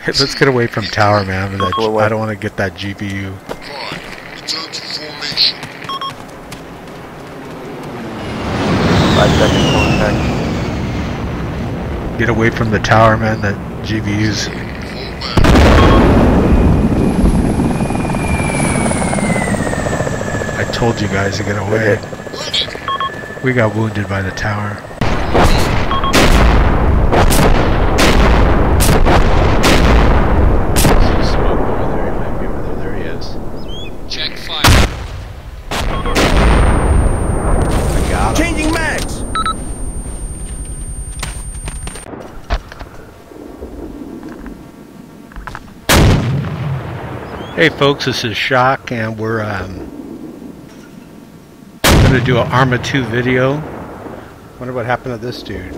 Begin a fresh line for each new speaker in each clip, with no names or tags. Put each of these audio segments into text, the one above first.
Let's get away from tower, man. I don't want to get that GPU.
Return to formation.
5-second contact.
Get away from the tower, man. That GPU's. I told you guys to get away. We got wounded by the tower.
Smoke over there. He might be over there. There he is.
Check fire.
I got him.
Changing mags.
Hey folks, this is Shock, and we're going to do an Arma 2 video. Wonder what happened to this dude.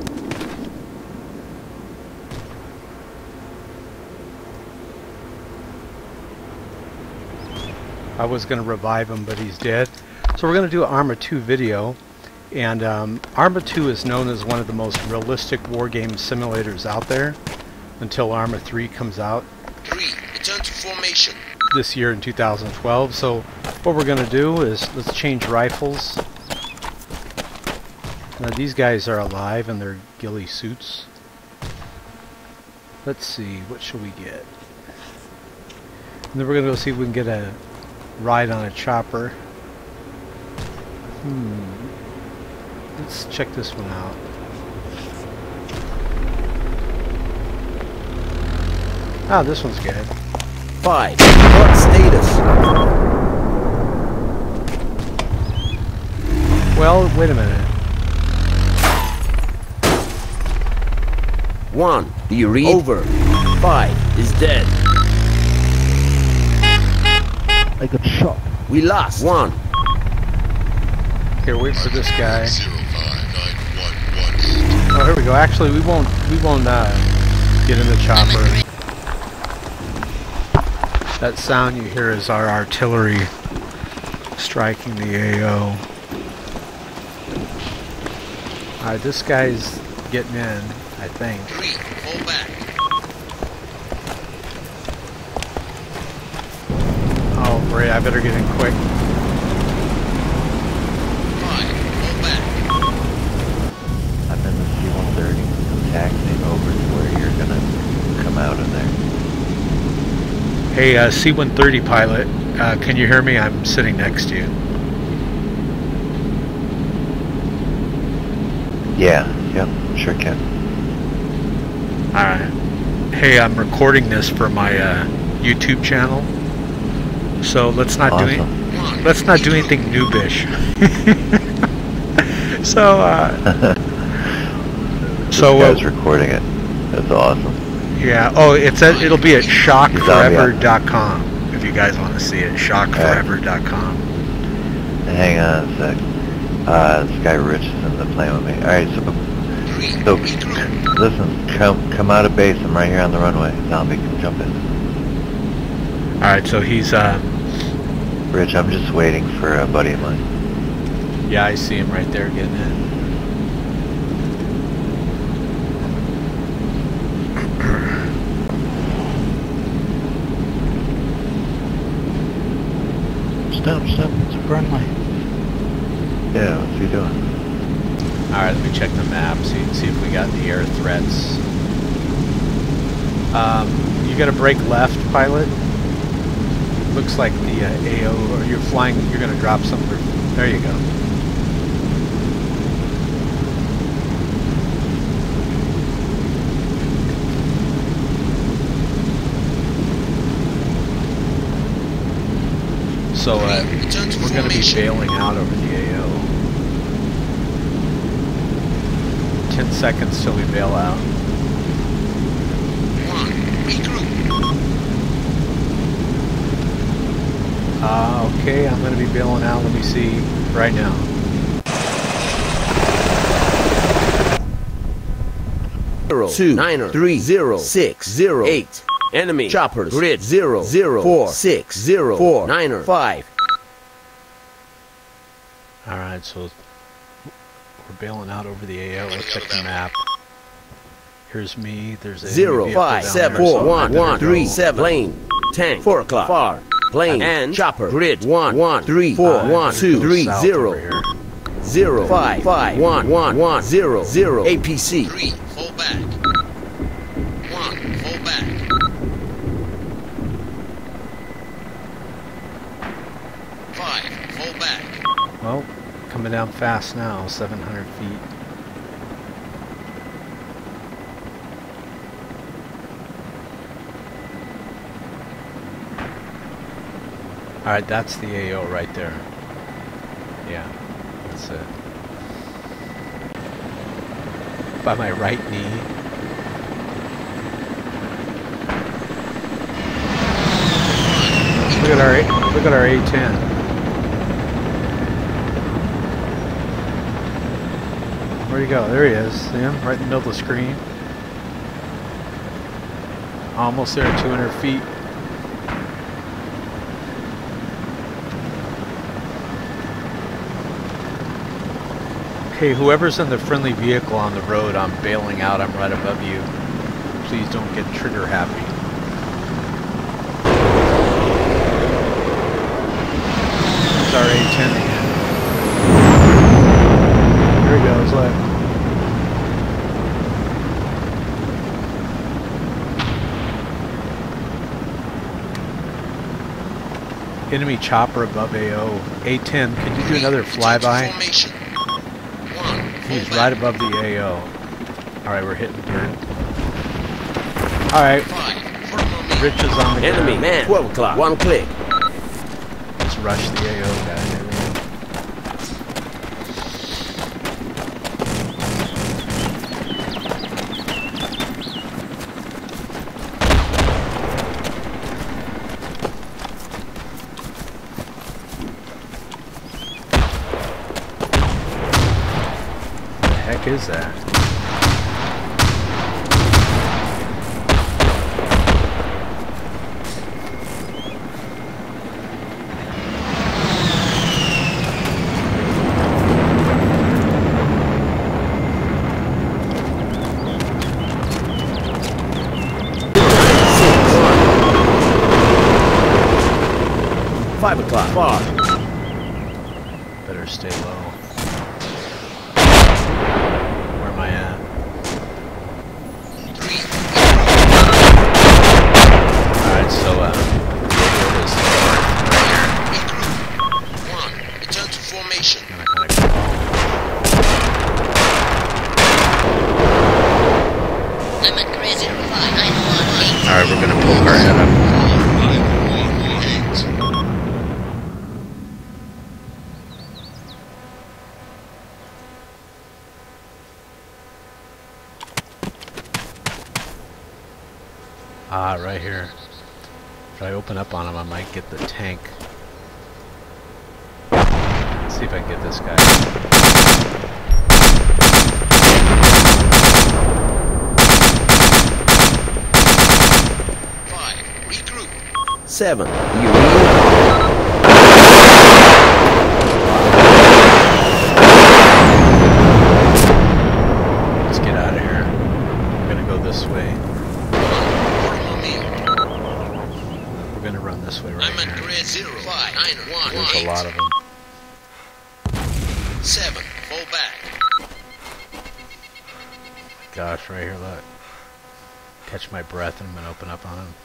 I was going to revive him, but he's dead. So we're going to do an Arma 2 video, and Arma 2 is known as one of the most realistic wargame simulators out there until Arma 3 comes out.
3. Return to formation.
This year in 2012. So what we're going to do is let's change rifles. Now these guys are alive in their ghillie suits. Let's see, what should we get? And then we're going to go see if we can get a ride on a chopper. Let's check this one out. Ah, this one's good.
5. What status?
Well, wait a minute.
1. Do you read? Over. 5 is dead.
I got shot.
We lost. 1.
Here, wait for this guy.
05911.
Oh, here we go. Actually, we won't get in the chopper. That sound you hear is our artillery striking the AO. Alright, this guy's getting in, I think.
3. Fall back.
Oh, great. I better get in quick.
5. Fall back.
I'm in the C-130. I'm taxiing over to where you're gonna come out of there.
Hey, C-130 pilot, can you hear me? I'm sitting next to you.
Yeah, yep, sure can.
Alright. Hey, I'm recording this for my YouTube channel. So let's not do anything noobish. So
so I was recording it. That's awesome.
Yeah. Oh, it'll be at shockforever.com if you guys want to see it. Shockforever.com.
Hang on a sec. This guy Rich is in the plane with me. Alright, so listen, come out of base. I'm right here on the runway. Zombie, can jump in.
Alright, so he's
Rich, I'm just waiting for a buddy of mine.
yeah, I see him right there getting in.
Stop, it's a runway. Yeah, what's he doing?
Alright, let me check the map, see if we got any air threats.
You gotta brake left, pilot. Looks like the AO, or you're flying, you're gonna drop something. There you go. So we're going to be bailing out over the AO. 10 seconds till we bail out.
1. Regroup.
Okay, I'm going to be bailing out. Let me see right now.
Zero, 2, 9, 3, 0, 6, 0, 8. Enemy choppers. Grid 0, 0, 4, 6, 0, 4, 9, 5.
Alright, so we're bailing out over the AO. Let's check the map. Here's me. There's a
0, 5, 7, 4, 1, 1, 3, 7. Plane, tank, 4 o'clock, far, plane, and chopper, grid, 1, 1, 3, 4, 1, 2, 3, 0, 0, 5, 5, 1, 1, 1, 0, 0, APC.
3, fall back. 1, fall back. 5, fall back.
Well, coming down fast now, 700 feet. Alright, that's the AO right there. Yeah, that's it. By my right knee. Look at our A10. Where'd he go? There he is. See him? Right in the middle of the screen. Almost there, 200 feet. Okay, whoever's in the friendly vehicle on the road, I'm bailing out. I'm right above you. Please don't get trigger happy. There's our A10 again. There he goes, look. Enemy chopper above AO. A10, could you do another flyby? He's right above the AO. Alright, we're hitting dirt. Alright. Rich is on the
enemy,
ground.
man, 12 o'clock, 1 click.
Let's rush the AO guy. What the heck is that?
Five o'clock, far.
Better stay low. Where am I at? Alright, so it is
Regroup. 1, return to formation.
I'm at grid 05918.
Alright, we're gonna poke our head up. Ah, right here. If I open up on him, I might get the tank. Let's see if I can get this guy.
5, regroup.
7,
Let's get out of here. I'm gonna go this way. We're gonna run this way right
I'm at
here.
grid 05918.
There's a lot of them.
7, fall back.
Gosh, right here, look. Catch my breath and I'm gonna open up on him.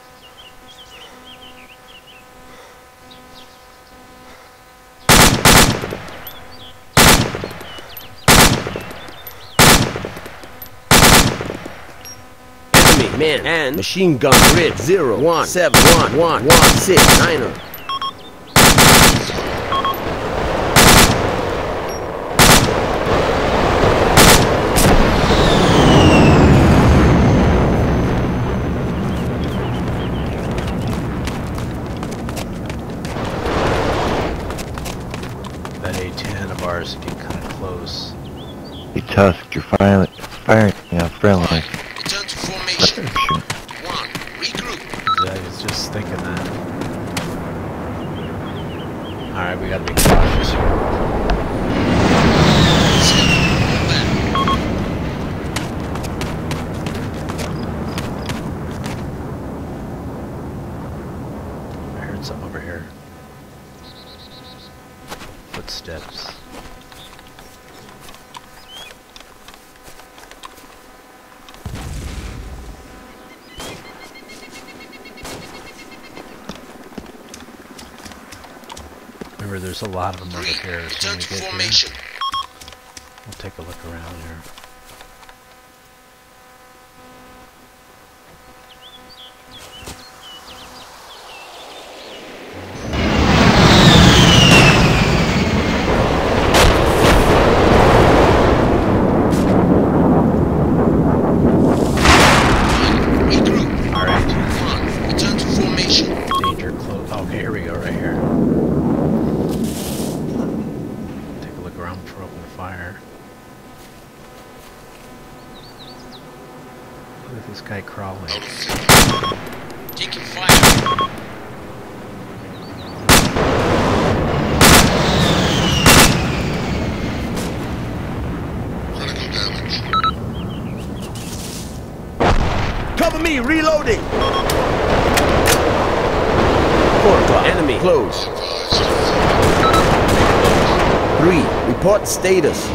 enemy, man, and machine gun grid 0171116
That A10 of ours would get kind of close.
Hey Tusk, you're firing, yeah, friendly.
Return to formation.
Sure.
1, regroup.
I was just thinking that. Alright, we gotta be cautious here.
7, fall back.
heard something over here. Footsteps. Remember, there's a lot of them over here. So when we get here, we'll take a look around here. This guy crawling.
Taking fire. Critical damage.
Cover me, reloading. 4 o'clock. Enemy close. 3. Report status.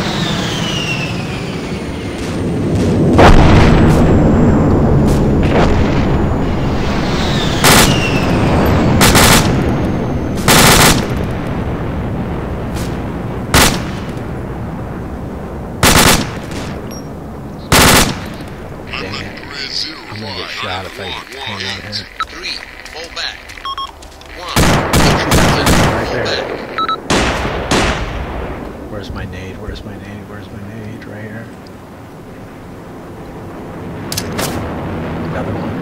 I'm gonna get shot if I hang on here.
3. Fall back. 1.
Right there. Where's my nade? Where's my nade? Where's my nade? Right here. Another one.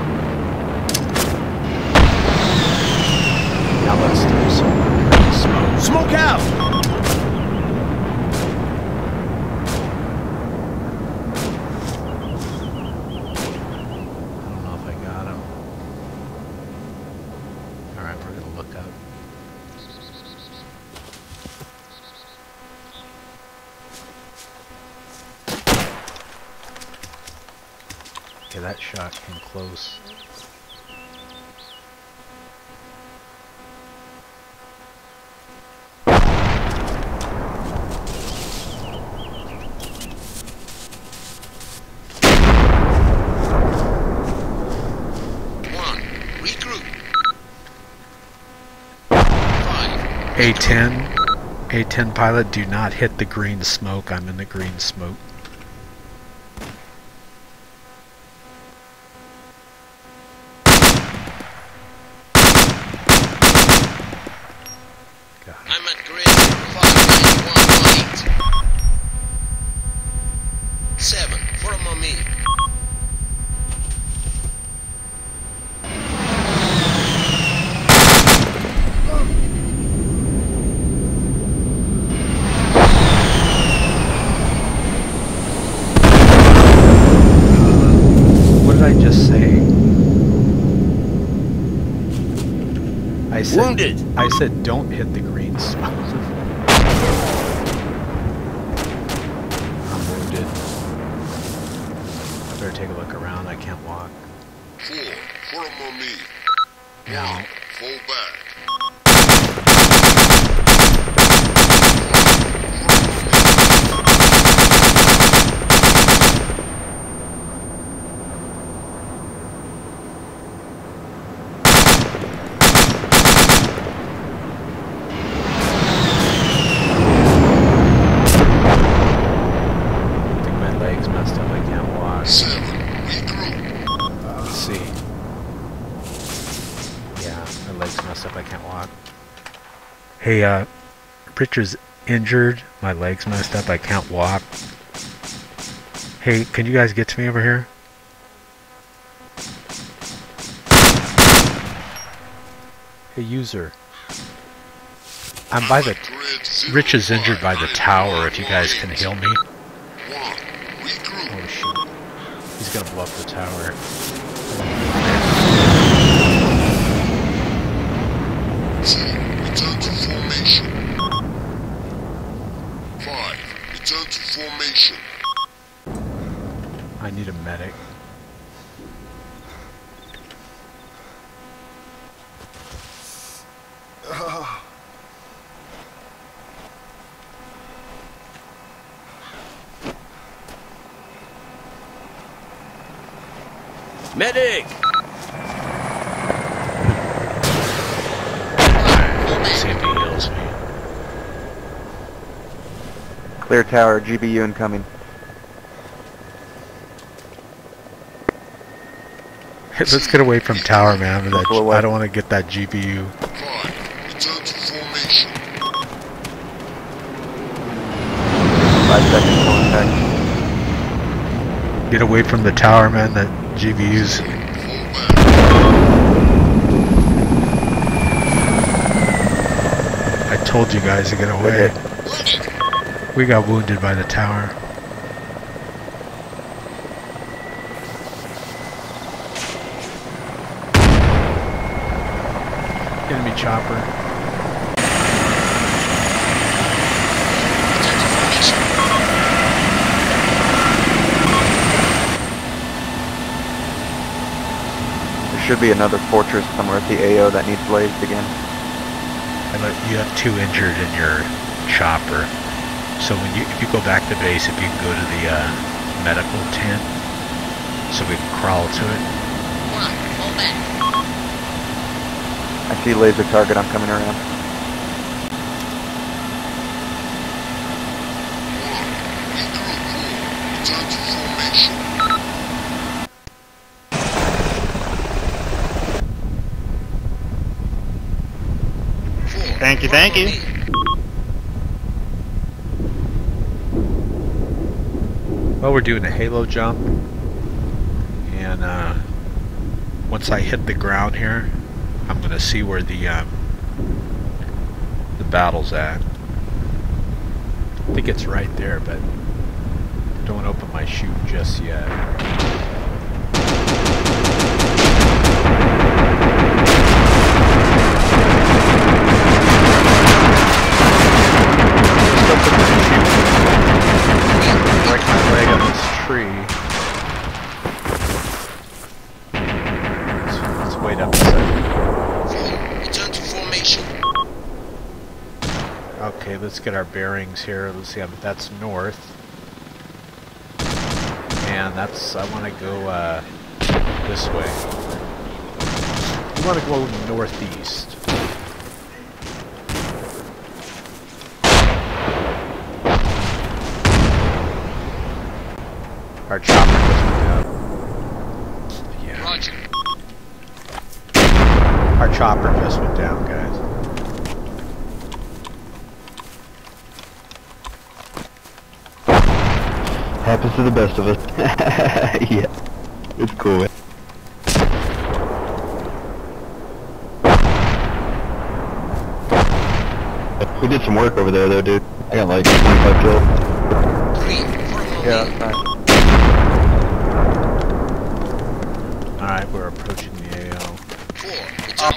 Now let's do some smoke.
Smoke out!
Okay, that shot came close. A10 pilot, do not hit the green smoke. I'm in the green smoke.
I'm at grid 59118. 7 for a mummy.
What did I just say?
Wounded.
I said don't hit the green smoke. I'm wounded. I better take a look around. I can't walk.
4 for a mummy.
Now,
1. Fall back.
let's see. Yeah, my leg's messed up. I can't walk. Hey, Richard's injured. My leg's messed up. I can't walk. Hey, can you guys get to me over here? Hey, user. I'm by the... Rich is injured by the tower, if you guys can heal me. Oh, shoot. He's gonna blow up the tower.
Return to formation. 5. Return to formation.
I need a medic.
Medic!
Let's see if he heals me.
Clear tower, GBU incoming.
Let's get away from tower, man. That, I don't want to get that GPU.
5. Return to formation.
5 seconds contact.
Get away from the tower, man. That GPU's.
Fall
I told you guys to get away. We got wounded by the tower. Enemy chopper.
Return to formation.
There should be another fortress somewhere at the AO that needs blazed again.
And you have 2 injured in your chopper. So when if you go back to base, if you can go to the medical tent, so we can crawl to it.
1. Fall back.
I see laser target, I'm coming around.
Return to formation.
Thank you, thank you.
Well, we're doing a halo jump, and once I hit the ground here, I'm gonna see where the battle's at. I think it's right there, but don't open my chute just yet. Break my leg on this tree. Let's wait up a second.
4. Return to formation.
Okay, let's get our bearings here. Let's see, that's north. And that's, I want to go this way. We want to go northeast. Our chopper just went out. Yeah.
Roger.
Our chopper just went down, guys.
Happens to the best of us. Yeah, it's cool. We did some work over there though, dude. I got like 25 kills.
3. For a moment.
Yeah, that's fine.
Alright, we're approaching the AO.
4. Return.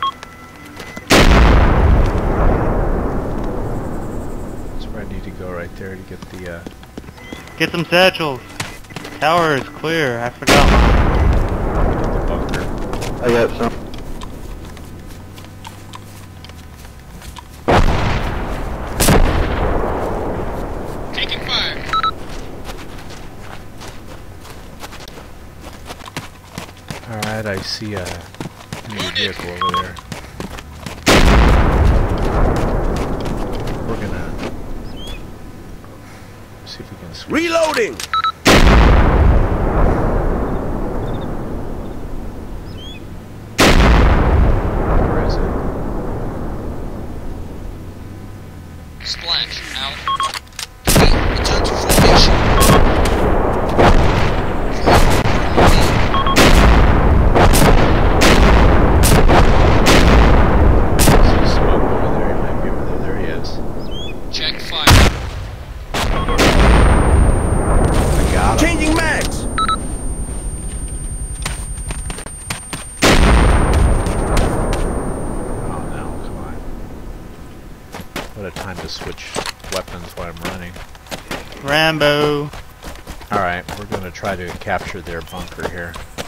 That's where I need to go right there to get the
Get some satchels. Tower is clear. I forgot mine.
get the bunker.
I got some.
Taking fire.
Alright, I see a new vehicle over there. We're gonna see if we can switch.
Reloading!
Where is it?
Splash. Out. 3. Return to formation. 4.
See smoke over there. He might be over there. There he is.
Check fire.
I got him.
Changing mags!
Oh no, come on. What a time to switch weapons while I'm running.
Rambo.
Alright, we're gonna try to capture their bunker here.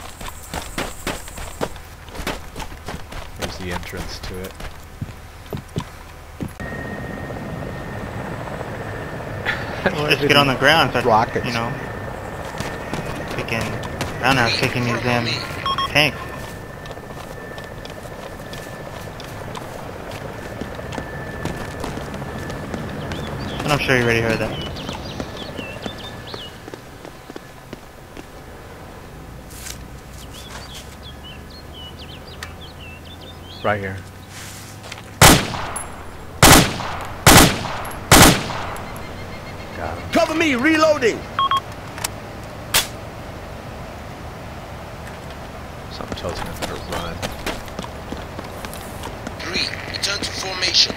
Here's the entrance to it.
Well, let's get on the ground. Start,
Rockets.
You know, we can I'm not kicking these damn tanks. And I'm sure you already heard that.
Right here. Got him.
Cover me, reloading.
Something tells me I'm gonna run.
3. Return to formation.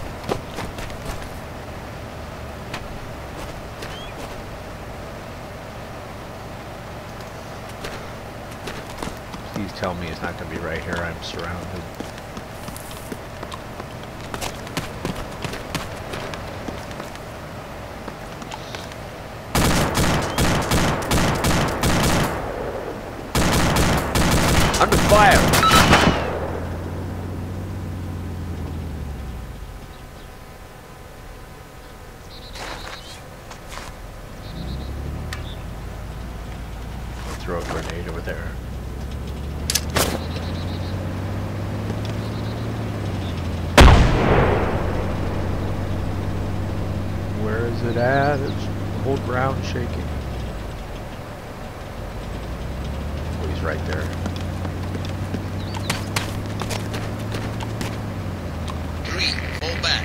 Please tell me it's not gonna be right here. I'm surrounded.
Under fire.
I'll throw a grenade over there. Where is it at? It's the whole ground shaking. Oh, he's right there.
3. Fall back.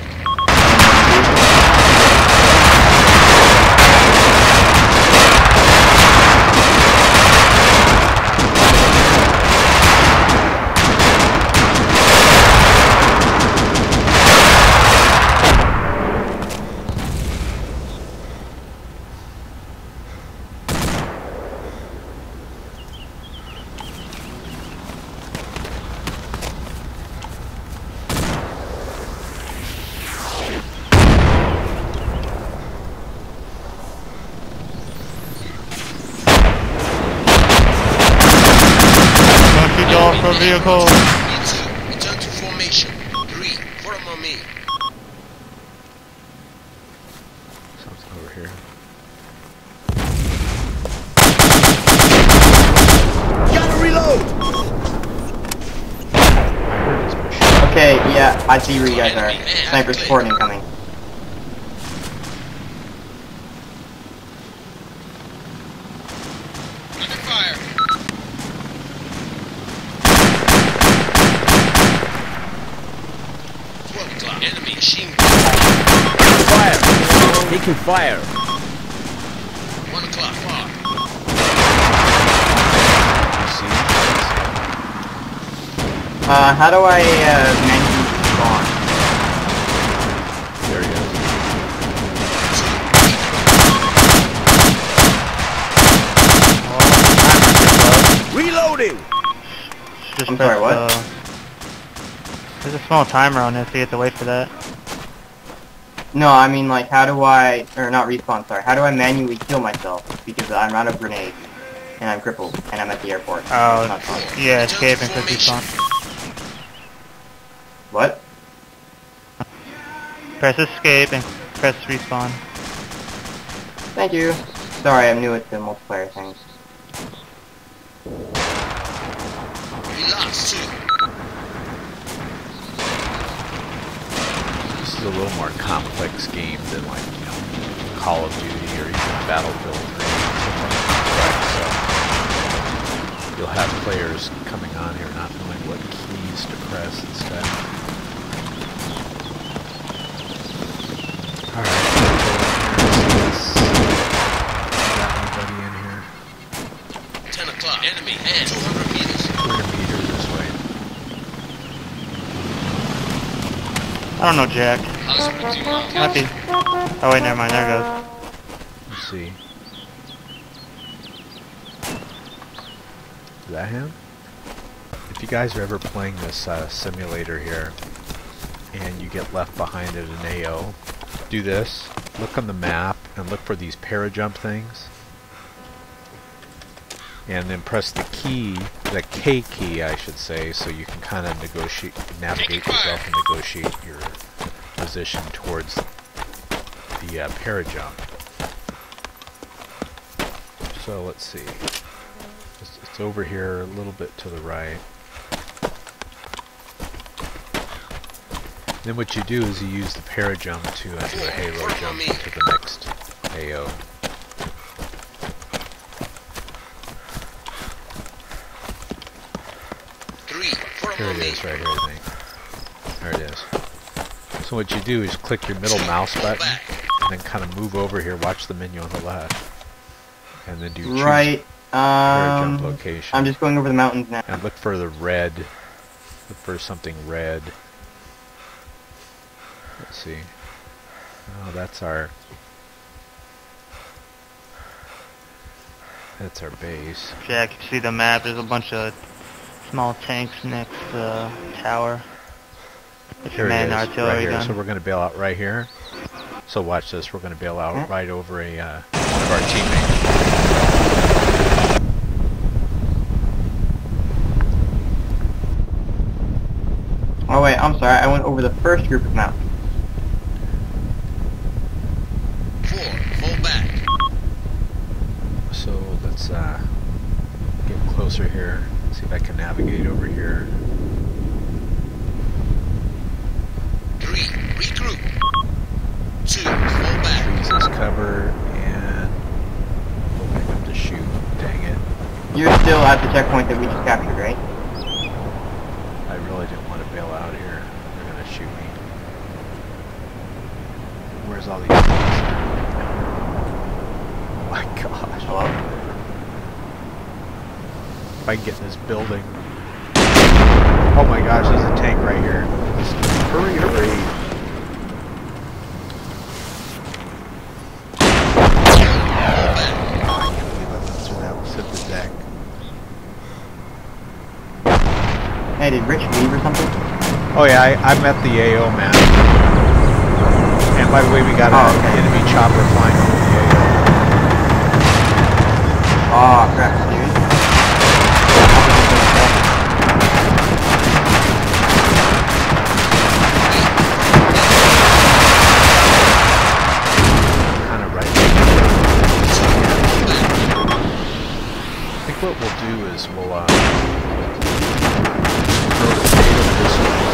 Off for vehicle.
B2. Return to formation. 3. Form on me.
Something over here.
Gotta reload.
I heard his machine.
Okay, yeah, I see where you guys are. Sniper support incoming.
Under fire. Enemy machine.
Fire. Taking fire.
1 o'clock. Far.
How do I, menu spawn?
There he is.
Reloading.
Just
I'm sorry, what?
There's a small timer on this, so you have to wait for that.
No, I mean, like, how do I, or not respawn, sorry, how do I manually kill myself? Because I'm out of grenades, and I'm crippled, and I'm at the airport.
Oh,
It's not fun.
yeah, escape and quick respawn.
What?
Press escape and press respawn.
Thank you. Sorry, I'm new at the multiplayer things.
We lost 2.
This is a little more complex game than, like, you know, Call of Duty or even Battlefield 3. So you'll have players coming on here not knowing what keys to press and stuff. Alright, got anybody in here?
10 o'clock. Enemy and 200 meters.
200 meters this way.
I don't know, Jack. Might be. Oh wait, never mind. There it goes.
Let's see. Is that him? If you guys are ever playing this simulator here, and you get left behind at an AO, do this. Look on the map and look for these parajump things. And then press the key, the K key I should say, so you can kind of navigate yourself and negotiate your position towards the parajump. So let's see. This It's over here a little bit to the right. Then what you do is you use the para-jump to do a halo jump to the next AO. Here it is, right here, I think. There it is. So what you do is click your middle mouse button, and then kind of move over here, watch the menu on the left. And then do choose para-jump location.
I'm just going over the mountains now.
And look for the red. Look for something red. Let's see. Oh, that's our base.
Jack, you see the map? There's a bunch of small tanks next to the tower.
Here it is, right here. So we're going to bail out right here. So watch this. We're going to bail out right over one of our teammates.
Oh wait, I'm sorry. I went over the first group of mountains.
4, fall back.
So let's get closer here. See if I can navigate over here.
3, regroup. 2, fall back.
Trees is cover and go back up to shoot. Dang it.
You're still at the checkpoint that we just captured, right?
I really didn't want to bail out here. They're gonna shoot me. Where's all these things? Oh my gosh.
Hello?
If I can get in this building. Oh my gosh, there's a tank right here. Hurry, hurry. I can't believe I went through that. Let's hit the deck.
Hey, did Rich leave or something?
Oh yeah, I'm at the AO, man. And by the way, we got an enemy chopper flying over the AO.
Oh crap, dude.
Kind of right. I think what we'll do is we'll throw the data this way.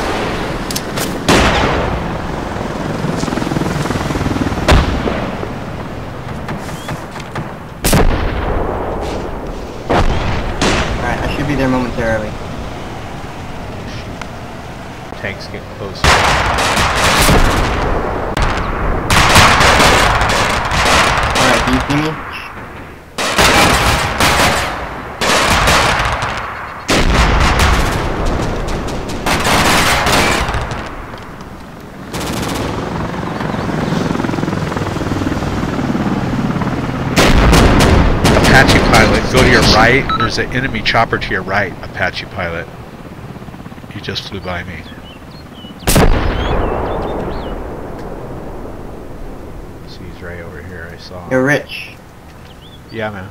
Alright, I should be there momentarily.
Tanks get closer.
Alright, do you see me?
Apache pilot, go to your right. There's an enemy chopper to your right, Apache pilot. He just flew by me. See, he's right over here. I saw him.
You're Rich.
Yeah, man.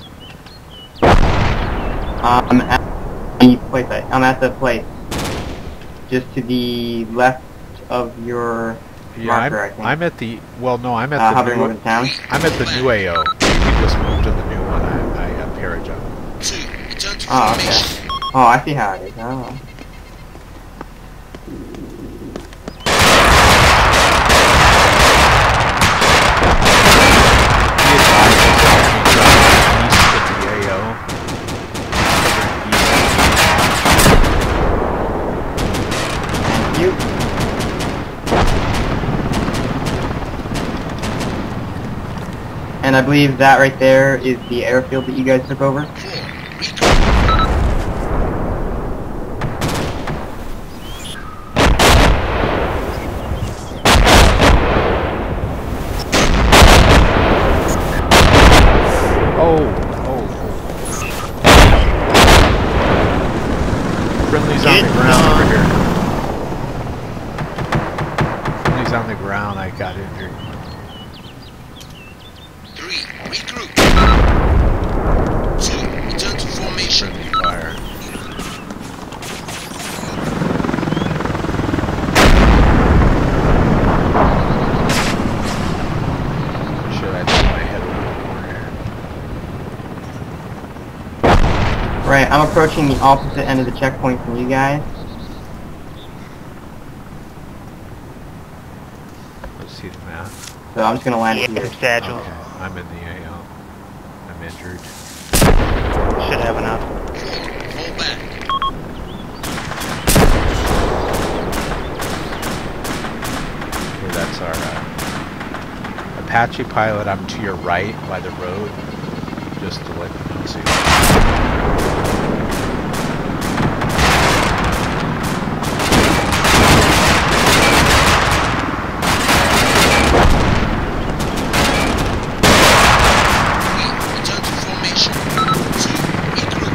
I'm at the place. I'm at the place just to the left of your marker, I think.
I'm at the. Well, no, I'm at the
hovering
new.
over the town.
I'm at the new AO. You can just move to the new one. I para-jump.
2, return to
Oh,
formation.
okay. Oh, I see how it is. Oh. And I believe that right there is the airfield that you guys took over.
4, regroup.
Friendly's on the ground over here. Friendly's on the ground. I got injured.
3, regroup. 2, return to formation.
Friendly fire. Should I put my head over the corner here?
Alright, I'm approaching the opposite end of the checkpoint from you guys.
Let's see the map.
So I'm just gonna land
Yeah,
here.
satchel.
Okay, I'm in the AO. I'm injured.
Should have enough.
Fall back.
Okay, that's our Apache pilot. I'm to your right by the road. Just to let you know. So
Return to formation. 2, regroup.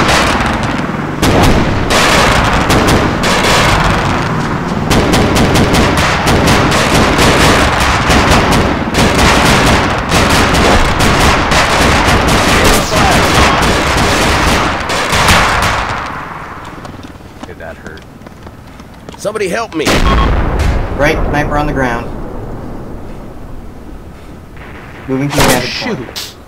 okay, that hurt.
Somebody help me.
Right, sniper on the ground. Moving to the vantage point.
Shoot!